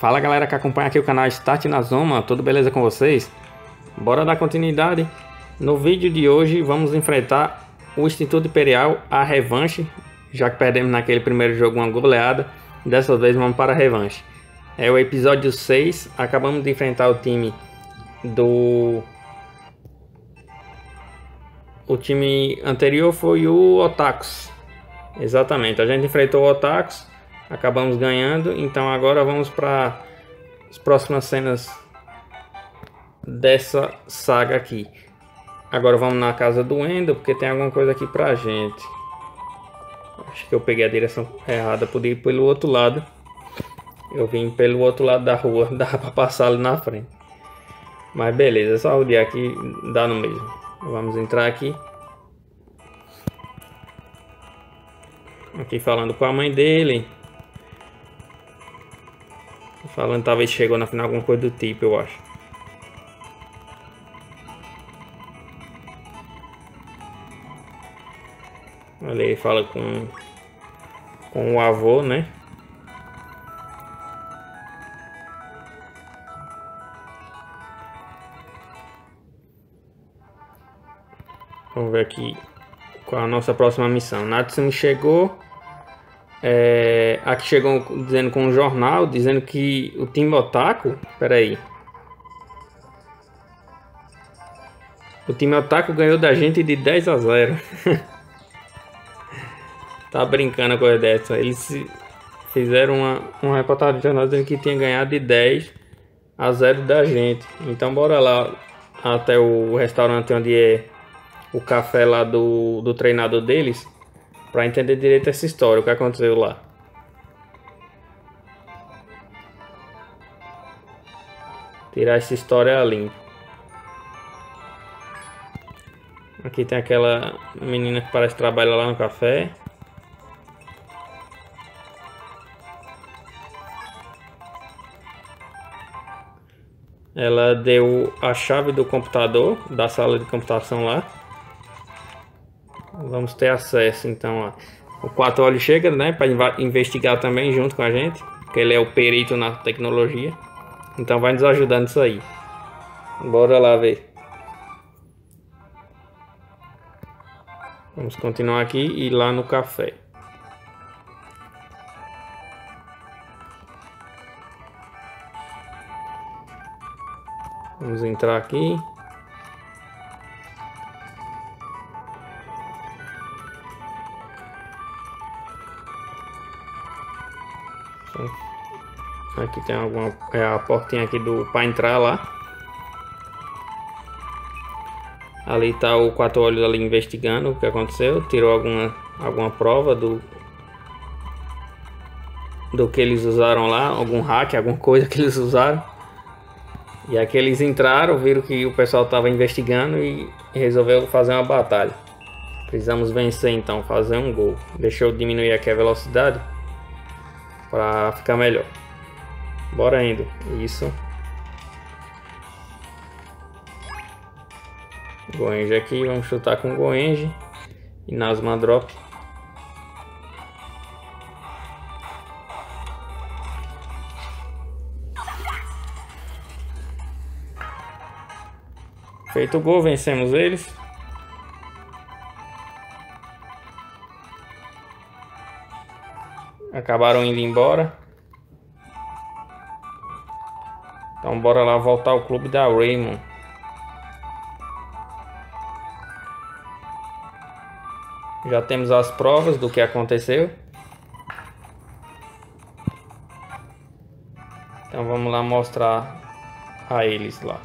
Fala galera que acompanha aqui o canal Start na Zoma, tudo beleza com vocês? Bora dar continuidade. No vídeo de hoje vamos enfrentar o Instituto Imperial, a revanche. Já que perdemos naquele primeiro jogo uma goleada, dessa vez vamos para a revanche. É o episódio 6, acabamos de enfrentar o time do... O time anterior foi o Otakus. Exatamente, a gente enfrentou o Otakus, acabamos ganhando. Então agora vamos para as próximas cenas dessa saga aqui. Agora vamos na casa do Endo, porque tem alguma coisa aqui pra gente. Acho que eu peguei a direção errada, podia ir pelo outro lado. Eu vim pelo outro lado da rua, dá pra passar ali na frente. Mas beleza, só rodear aqui, dá no mesmo. Vamos entrar aqui. Aqui falando com a mãe dele. Falando, talvez chegou na final alguma coisa do tipo, eu acho. Ali ele fala com o avô, né? Vamos ver aqui qual é a nossa próxima missão. Natsumi chegou. Aqui chegou dizendo com um jornal, dizendo que o time Otaku... Pera aí. O time Otaku ganhou da gente de 10-0. Tá brincando com a dessa. Eles fizeram uma reportagem de jornal dizendo que tinha ganhado de 10-0 da gente. Então bora lá até o restaurante onde é o café lá do treinador deles, para entender direito essa história, o que aconteceu lá. Tirar essa história a limpo. Aqui tem aquela menina que parece que trabalha lá no café. Ela deu a chave do computador, da sala de computação lá. Vamos ter acesso então lá. O Quatro Olhos chega, né, para investigar também junto com a gente, porque ele é o perito na tecnologia. Então vai nos ajudar nisso aí. Bora lá ver. Vamos continuar aqui e ir lá no café. Vamos entrar aqui. Aqui tem a portinha aqui para entrar lá. Ali tá o Quatro Olhos ali investigando o que aconteceu. Tirou alguma prova do que eles usaram lá. Algum hack, alguma coisa que eles usaram. E aqui eles entraram, viram que o pessoal estava investigando e resolveu fazer uma batalha. Precisamos vencer então, fazer um gol. Deixa eu diminuir aqui a velocidade para ficar melhor. Bora indo. Isso. Goenji aqui, vamos chutar com Goenji. E Nazma Drop. Feito o gol, vencemos eles. Acabaram indo embora. Então bora lá voltar ao clube da Raymond. Já temos as provas do que aconteceu. Então vamos lá mostrar a eles lá.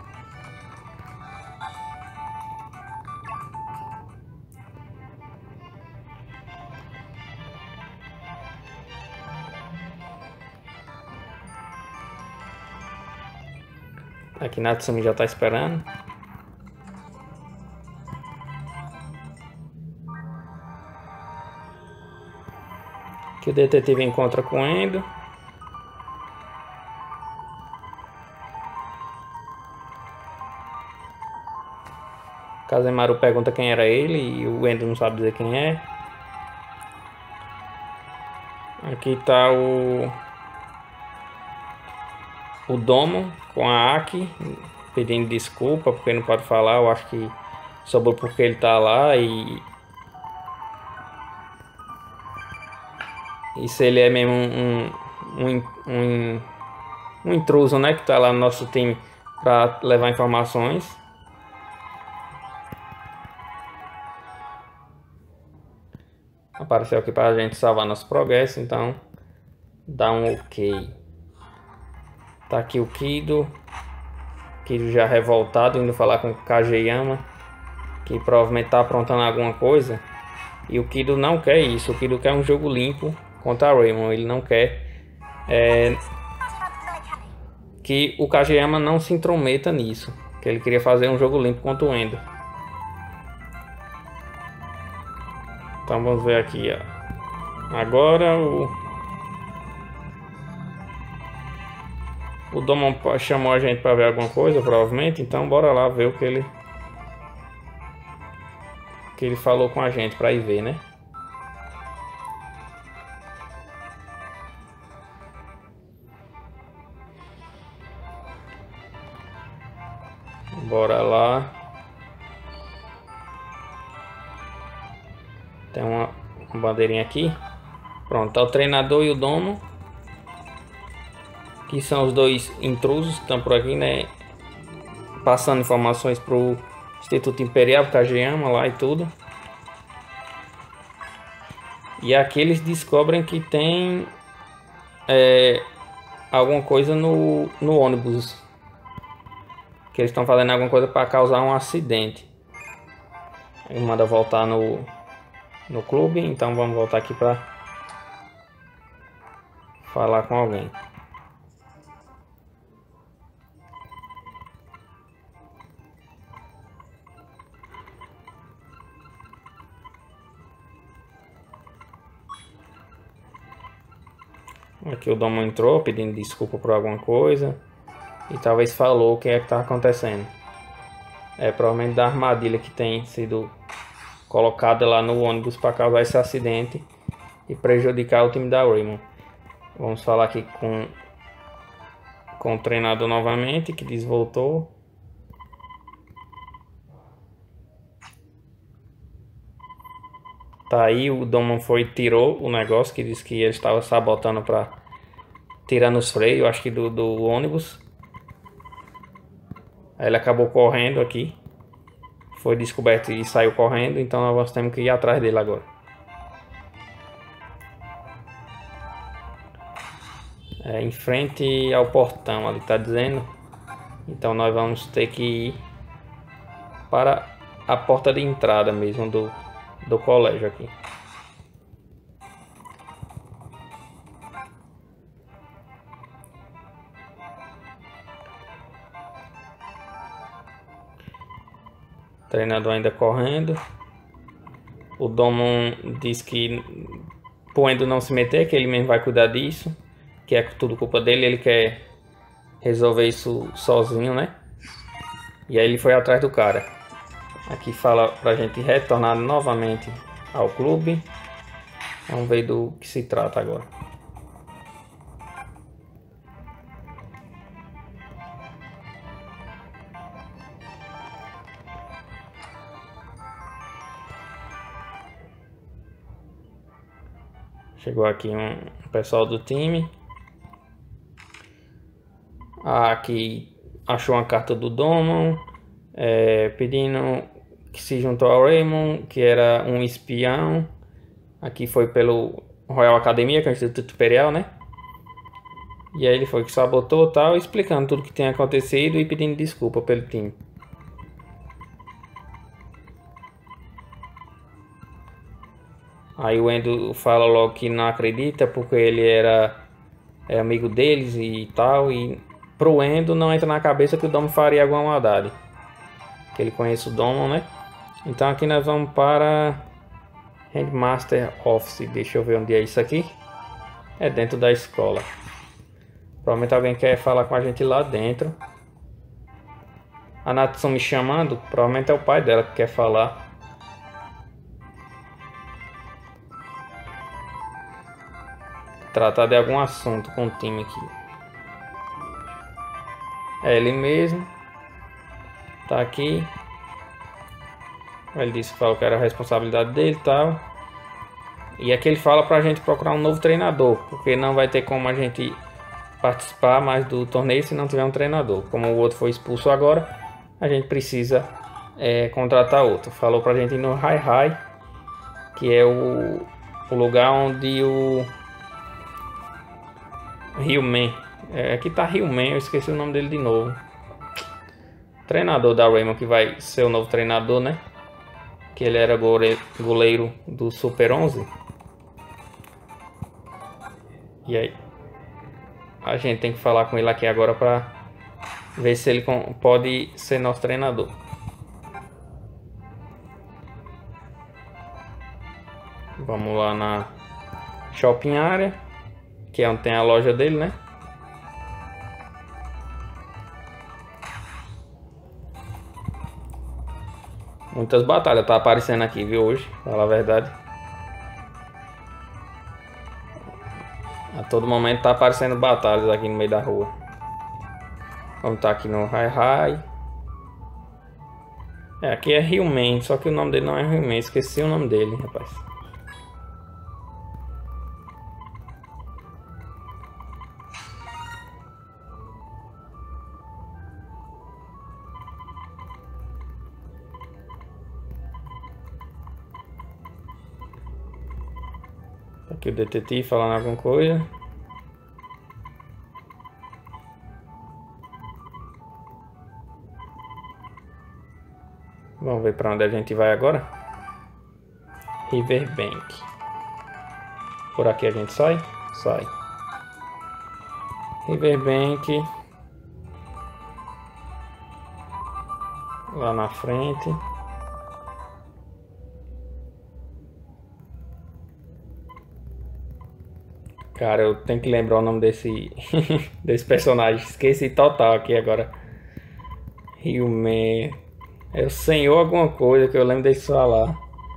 Aqui Natsumi já tá esperando. Aqui o detetive encontra com Endo. Kazemaru pergunta quem era ele e o Endo não sabe dizer quem é. Aqui tá o Domo com a Aki pedindo desculpa porque não pode falar. Eu acho que sobrou porque ele tá lá e se ele é mesmo um intruso, né, que tá lá no nosso time para levar informações. Apareceu aqui para a gente salvar nosso progresso, então dá um ok. Tá aqui o Kido já revoltado, indo falar com o Kageyama, que provavelmente tá aprontando alguma coisa. E o Kido não quer isso, o Kido quer um jogo limpo contra a Raymond. Ele não quer que o Kageyama não se intrometa nisso, que ele queria fazer um jogo limpo contra o Endo. Então vamos ver aqui, ó. Agora o Domon chamou a gente para ver alguma coisa, provavelmente. Então bora lá ver o que ele falou com a gente para ir ver, né? Bora lá. Tem uma bandeirinha aqui. Pronto, tá o treinador e o domo, que são os dois intrusos que estão por aqui, né? Passando informações pro Instituto Imperial, pro Kageyama lá e tudo. E aqui eles descobrem que tem alguma coisa no ônibus. Que eles estão fazendo alguma coisa para causar um acidente. Ele manda voltar no clube, então vamos voltar aqui para falar com alguém. Aqui o domo entrou pedindo desculpa por alguma coisa e talvez falou o que é que está acontecendo. É provavelmente da armadilha que tem sido colocada lá no ônibus para causar esse acidente e prejudicar o time da Raymond. Vamos falar aqui com o treinador novamente, que desvoltou. Tá aí, o Domo foi e tirou o negócio, que disse que ele estava sabotando para tirar nos freios, acho que do ônibus. Aí ele acabou correndo aqui. Foi descoberto e saiu correndo, então nós temos que ir atrás dele agora. Em frente ao portão, ali tá dizendo. Então nós vamos ter que ir para a porta de entrada mesmo do colégio aqui. O treinador ainda correndo. O Domon diz que pro Endo não se meter, que ele mesmo vai cuidar disso, que é tudo culpa dele, ele quer resolver isso sozinho, né? E aí ele foi atrás do cara. Aqui fala pra gente retornar novamente ao clube. Vamos ver do que se trata agora. Chegou aqui um pessoal do time. Aqui achou uma carta do Domon, pedindo que se juntou ao Raymond, que era um espião. Aqui foi pelo Royal Academia, que é o Instituto Imperial, né? E aí ele foi que sabotou e tal, explicando tudo que tem acontecido e pedindo desculpa pelo time. Aí o Endo fala logo que não acredita porque ele era amigo deles e tal. E pro Endo não entra na cabeça que o Domo faria alguma maldade. Que ele conhece o Domo, né? Então aqui nós vamos para Headmaster Office. Deixa eu ver onde é isso aqui. É dentro da escola. Provavelmente alguém quer falar com a gente lá dentro. A Natsumi chamando. Provavelmente é o pai dela que quer falar. Tratar de algum assunto com o time aqui. É ele mesmo. Tá aqui. Ele disse que falou que era a responsabilidade dele e tal. E aqui ele fala pra gente procurar um novo treinador, porque não vai ter como a gente participar mais do torneio se não tiver um treinador. Como o outro foi expulso agora, a gente precisa contratar outro. Falou pra gente ir no Hi Hi, que é o lugar onde o Hillman, aqui tá Hillman, eu esqueci o nome dele de novo. Treinador da Raymond, que vai ser o novo treinador, né? Que ele era goleiro do Super 11. E aí a gente tem que falar com ele aqui agora para ver se ele pode ser nosso treinador. Vamos lá na Shopping Area, que é onde tem a loja dele, né? Muitas batalhas tá aparecendo aqui, viu, hoje, pra falar a verdade. A todo momento tá aparecendo batalhas aqui no meio da rua. Vamos estar aqui no Hi Hi. Aqui é Hillman, só que o nome dele não é Hillman, esqueci o nome dele, rapaz. Aqui o detetive falando alguma coisa. Vamos ver para onde a gente vai agora. Riverbank. Por aqui a gente sai? Sai. Riverbank. Lá na frente. Cara, eu tenho que lembrar o nome desse desse personagem. Esqueci total aqui agora. Hillman. É o senhor alguma coisa que eu lembro dele falar.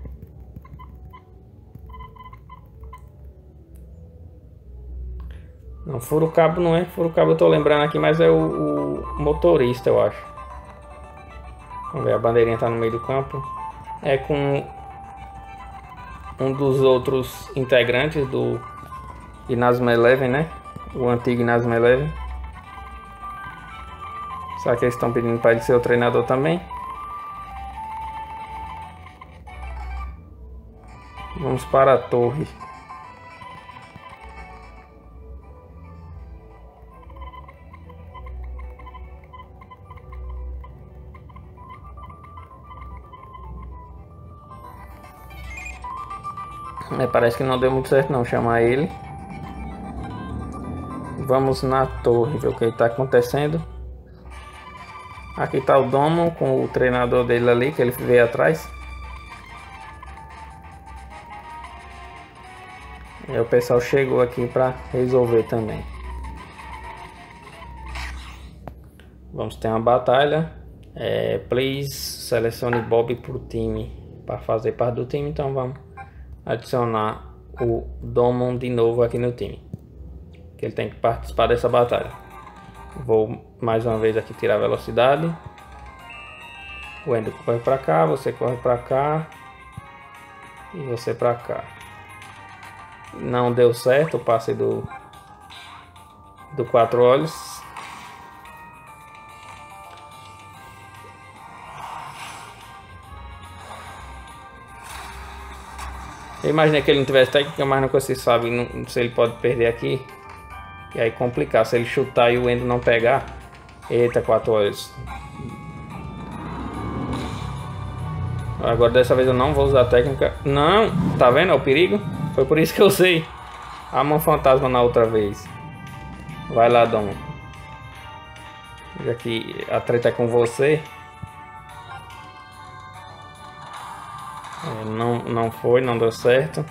Não, Furocabo não é. Furocabo eu tô lembrando aqui, mas é o motorista, eu acho. Vamos ver, a bandeirinha tá no meio do campo. É com um dos outros integrantes do Inazuma Eleven, né? O antigo Inazuma Eleven. Será que eles estão pedindo para ele ser o treinador também? Vamos para a torre. Parece que não deu muito certo não chamar ele. Vamos na torre ver o que está acontecendo. Aqui está o Domo com o treinador dele ali, que ele veio atrás. E o pessoal chegou aqui para resolver também. Vamos ter uma batalha. Please selecione Bob para o time, para fazer parte do time. Então vamos adicionar o Domon de novo aqui no time, que ele tem que participar dessa batalha. Vou mais uma vez aqui tirar a velocidade. O Endo corre para cá, você corre para cá e você para cá. Não deu certo o passe do 4 olhos. Eu imaginei que ele não tivesse técnica, mas nunca se sabe se ele pode perder aqui. E aí complicar, se ele chutar e o Endo não pegar. Eita, 4 olhos. Agora dessa vez eu não vou usar a técnica. Não, tá vendo? É o perigo. Foi por isso que eu usei a mão fantasma na outra vez. Vai lá, Dom. Já que a treta é com você. Não foi, não deu certo.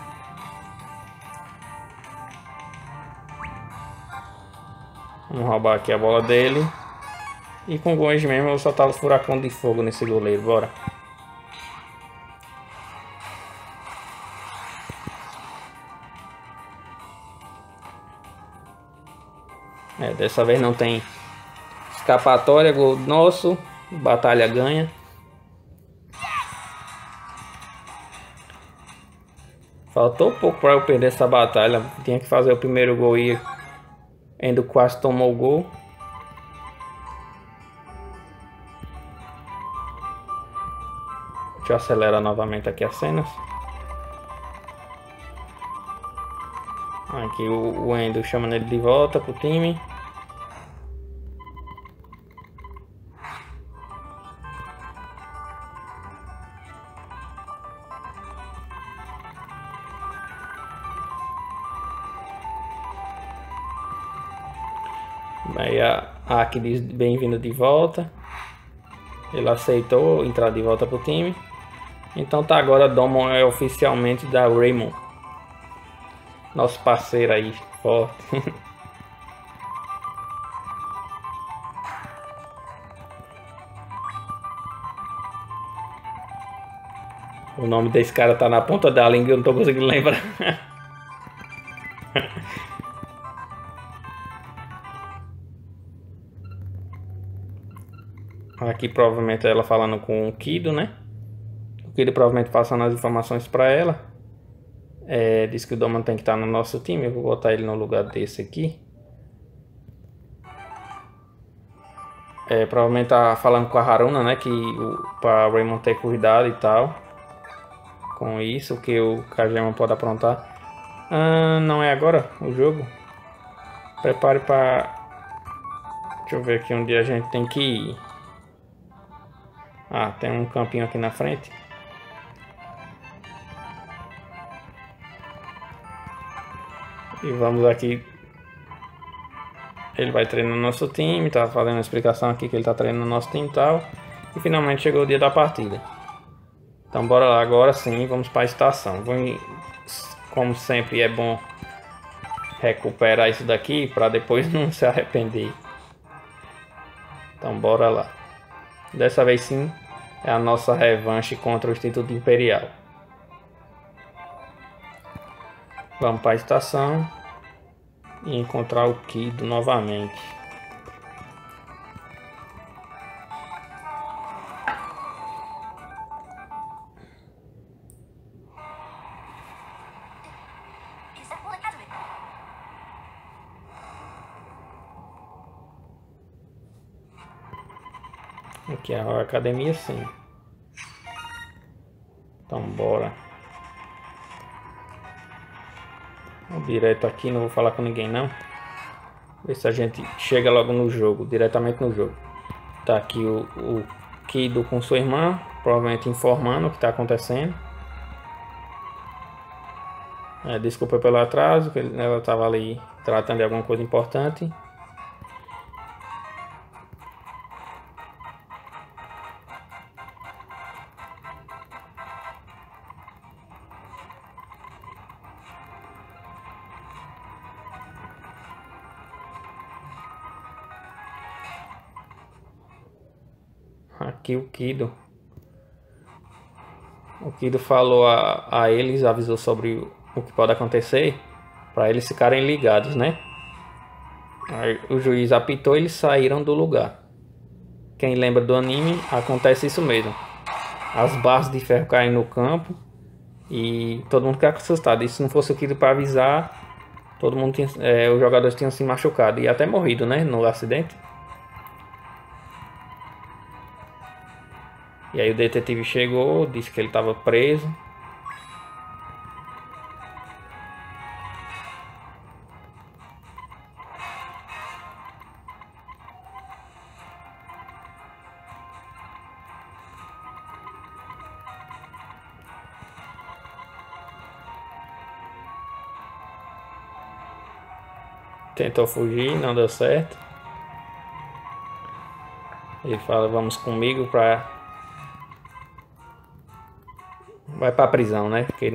Vamos roubar aqui a bola dele. E com o Gonge mesmo eu vou soltar o furacão de fogo nesse goleiro, bora. Dessa vez não tem Escapatória, gol nosso. Batalha ganha. Faltou pouco para eu perder essa batalha. Tinha que fazer o primeiro gol e Endo quase tomou o gol. Deixa eu acelerar novamente aqui as cenas. Aqui o Endo chamando ele de volta pro time. Aí a Aki diz bem-vindo de volta. Ele aceitou entrar de volta pro time. Então tá, agora Domon é oficialmente da Raymond. Nosso parceiro aí, forte. O nome desse cara tá na ponta da língua, eu não tô conseguindo lembrar. Aqui provavelmente ela falando com o Kido, né? O Kido provavelmente passando as informações para ela. Diz que o Domon tem que estar no nosso time. Eu vou botar ele no lugar desse aqui. Provavelmente tá falando com a Haruna, né? Que para Raymond ter cuidado e tal. Com isso, que o Kageyama pode aprontar. Não é agora o jogo. Prepare para... Deixa eu ver aqui onde a gente tem que ir. Tem um campinho aqui na frente. E vamos aqui. Ele vai treinar nosso time. Tá fazendo uma explicação aqui que ele tá treinando nosso time e tal. E finalmente chegou o dia da partida. Então bora lá, agora sim, vamos para a estação. Como sempre é bom recuperar isso daqui para depois não se arrepender. Então bora lá. Dessa vez sim é a nossa revanche contra o Instituto Imperial. Vamos para a estação e encontrar o Kido novamente. Aqui é a academia, sim. Então bora. Vou direto aqui, não vou falar com ninguém não. Ver se a gente chega logo no jogo, diretamente no jogo. Tá aqui o Kido com sua irmã, provavelmente informando o que está acontecendo. Desculpa pelo atraso, que ela estava ali tratando de alguma coisa importante. Aqui o Kido falou a eles, avisou sobre o que pode acontecer, para eles ficarem ligados, né? Aí o juiz apitou e eles saíram do lugar. Quem lembra do anime, acontece isso mesmo. As barras de ferro caem no campo e todo mundo fica assustado. E se não fosse o Kido para avisar, todo mundo os jogadores tinham se machucado e até morrido, né, no acidente. E aí o detetive chegou, disse que ele estava preso. Tentou fugir, não deu certo. Ele fala, vamos comigo pra... Vai pra prisão, né? Porque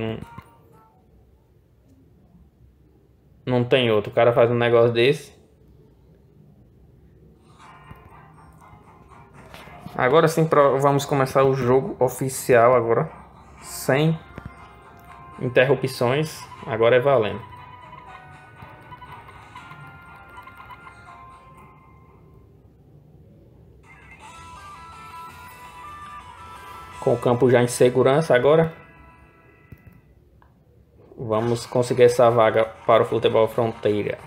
não tem outro. O cara faz um negócio desse. Agora sim, vamos começar o jogo oficial agora. Sem interrupções. Agora é valendo. Com o campo já em segurança agora. Vamos conseguir essa vaga para o Futebol Fronteira.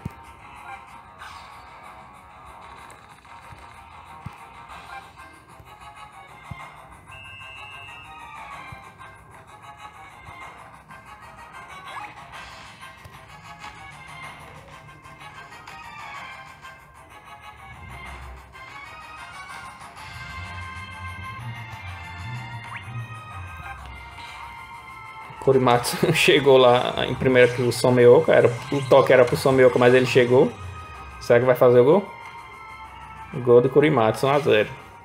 Kurimatsu chegou lá em primeiro que o Someoka, o toque era pro Someoka, mas ele chegou. Será que vai fazer o gol? Gol do Kurimatsu, 1 a 0.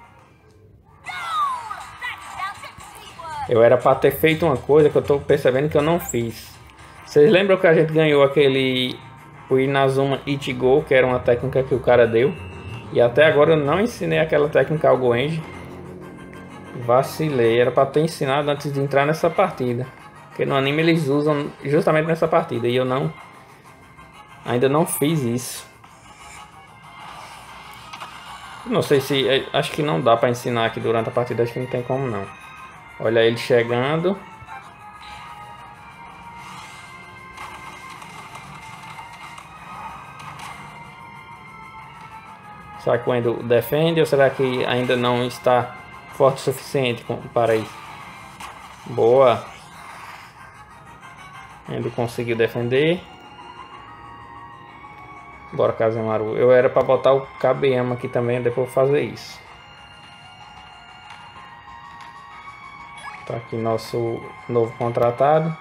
Eu era para ter feito uma coisa que eu tô percebendo que eu não fiz. Vocês lembram que a gente ganhou o Inazuma Ichigo, que era uma técnica que o cara deu? E até agora eu não ensinei aquela técnica ao Goenji. Vacilei, era para ter ensinado antes de entrar nessa partida. Porque no anime eles usam justamente nessa partida e eu ainda não fiz isso. Não sei se, acho que não dá para ensinar aqui durante a partida, acho que não tem como não. Olha ele chegando. Será que o Endo defende ou será que ainda não está forte o suficiente para isso? Boa. Endo conseguiu defender. Bora, Kazemaru. Eu era para botar o Kabeyama aqui também, depois fazer isso. Tá aqui nosso novo contratado.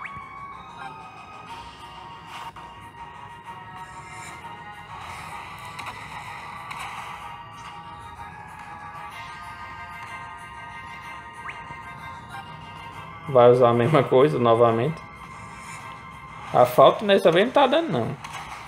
Vai usar a mesma coisa novamente. A falta nessa vez não tá dando não.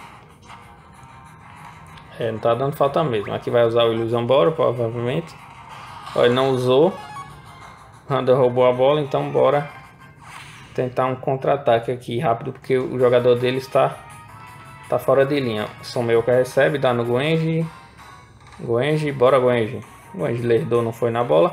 Não tá dando falta mesmo. Aqui vai usar o Illusion Ball, provavelmente. Olha, não usou. Randa roubou a bola, então bora tentar um contra-ataque aqui rápido, porque o jogador dele está fora de linha. Someoka recebe, dá no Goenji. Goenji, bora Goenji. Goenji lerdou, não foi na bola.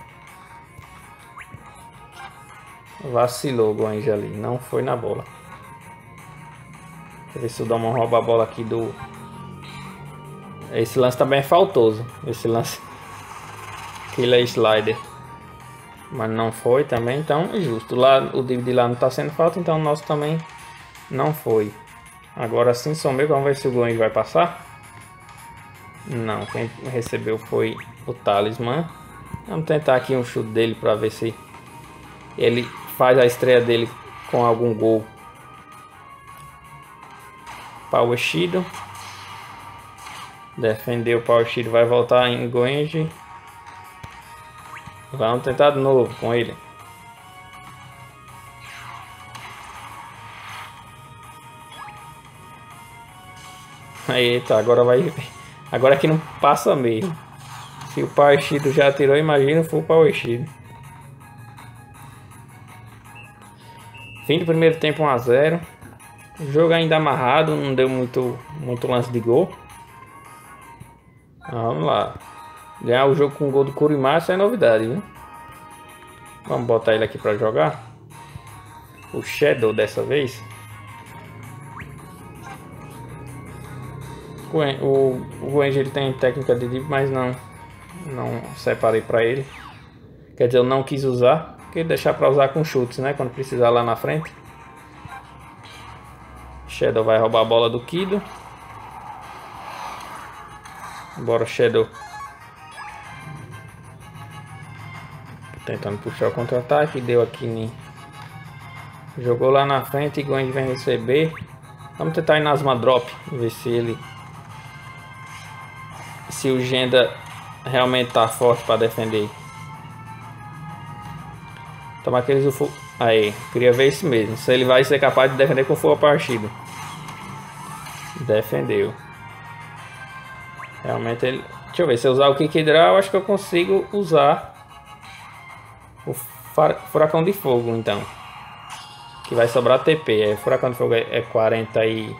Vacilou o Goenji ali, não foi na bola. Deixa eu ver se o Domon rouba a bola aqui do... Esse lance também é faltoso. Esse lance... Killer Slider. Mas não foi também, então é justo. Lá, o de lá não está sendo falta, então o nosso também não foi. Agora sim, Someoka, vamos ver se o Goenji vai passar. Não, quem recebeu foi o Talismã. Vamos tentar aqui um chute dele para ver se ele faz a estreia dele com algum gol. Power Shield. Defendeu o Power Shield, vai voltar em Goenji. Vamos tentar de novo com ele. Eita, agora vai... Agora aqui não passa mesmo. Se o Power Shield já tirou, imagina se o Power Shield. Fim do primeiro tempo, 1 a 0. O jogo ainda amarrado, não deu muito lance de gol. Vamos lá. Ganhar o jogo com o gol do Kurimatsu é novidade, viu? Vamos botar ele aqui para jogar. O Shadow dessa vez. O Goenji ele tem técnica de dip, mas não separei para ele. Quer dizer, eu não quis usar, porque deixar para usar com chutes, né? Quando precisar lá na frente. Shadow vai roubar a bola do Kido. Bora, Shadow. Tentando puxar o contra-ataque. Deu aqui. Jogou lá na frente e Goenji vem receber. Vamos tentar ir nas Drop. Ver se o Genda realmente tá forte para defender. Toma aqueles UFO. Aí, queria ver isso mesmo. Se ele vai ser capaz de defender com full partido. Defendeu. Realmente ele... Deixa eu ver, se eu usar o Kick Draw, acho que eu consigo usar o Furacão de Fogo, então. Que vai sobrar TP. Furacão de Fogo é 40 e...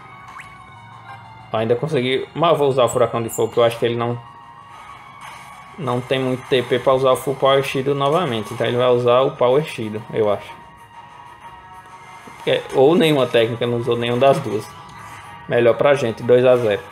Ainda consegui... Mas eu vou usar o Furacão de Fogo, que eu acho que ele não não tem muito TP para usar o Full Power Shield novamente. Então ele vai usar o Power Shield, eu acho. Ou nenhuma técnica, não usou nenhuma das duas. Melhor pra gente, 2 a 0.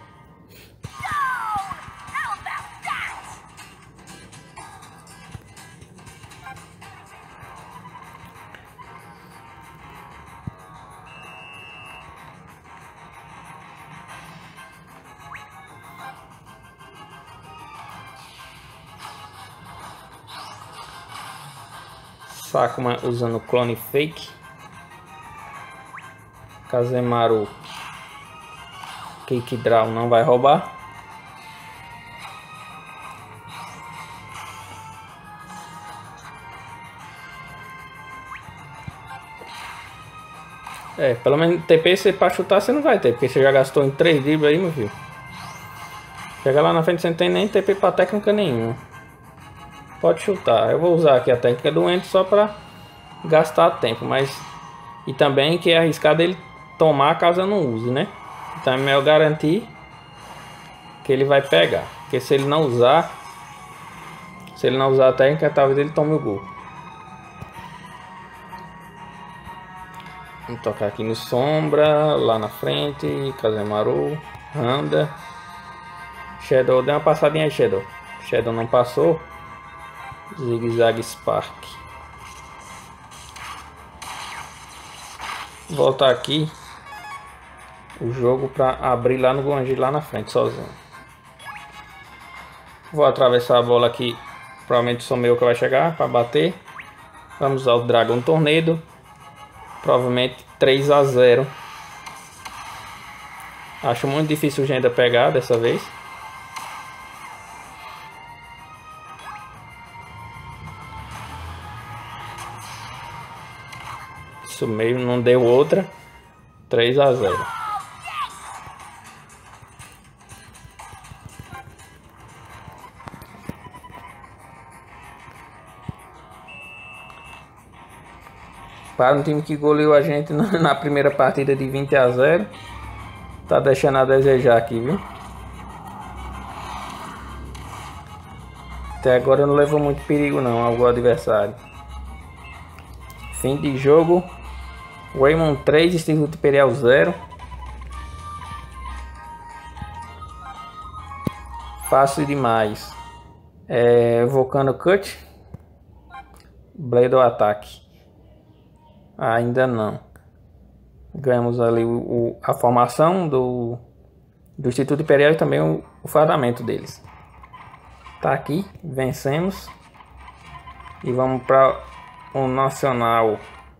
Sakuma usando clone fake. Kazemaru Kick Draw não vai roubar. Pelo menos TP você pra chutar você não vai ter, porque você já gastou em 3 dribles aí, meu filho. Chega lá na frente você não tem nem TP pra técnica nenhuma. Pode chutar. Eu vou usar aqui a técnica do Ent só pra gastar tempo, mas... E também que é arriscado ele tomar caso eu não use, né? Então é melhor garantir que ele vai pegar. Porque se ele não usar... Se ele não usar a técnica, talvez ele tome o gol. Vamos tocar aqui no Sombra, lá na frente, Kazemaru, Randa. Shadow, deu uma passadinha aí, Shadow. Shadow não passou. Zig Zag Spark. Voltar aqui o jogo para abrir lá no Guanji lá na frente sozinho. Vou atravessar a bola aqui. Provavelmente sou meu que vai chegar para bater. Vamos usar o Dragon Tornado. Provavelmente 3 a 0. Acho muito difícil o Genda pegar dessa vez. Isso mesmo, não deu outra. 3 a 0. Para um time que goleou a gente na primeira partida de 20 a 0. Tá deixando a desejar aqui, viu? Até agora não levou muito perigo não ao adversário. Fim de jogo. Waymon 3, Instituto Imperial 0. Fácil demais. Volcano Cut. Blade ao ataque. Ainda não. Ganhamos ali a formação do Instituto Imperial e também o fardamento deles. Tá aqui, vencemos. E vamos para o Nacional.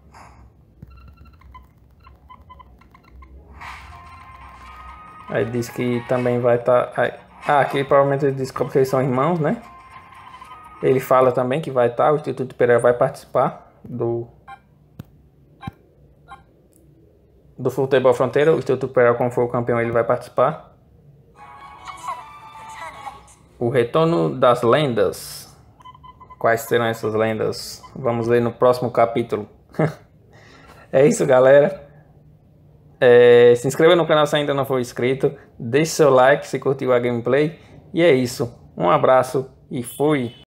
Aí diz que também vai estar... aqui provavelmente ele diz que eles são irmãos, né? Ele fala também que vai estar, o Instituto Imperial vai participar do Futebol Fronteira. O Instituto Imperial, como for o campeão, ele vai participar. O retorno das lendas. Quais serão essas lendas? Vamos ver no próximo capítulo. É isso, galera. Se inscreva no canal se ainda não for inscrito. Deixe seu like se curtiu a gameplay. E é isso. Um abraço e fui.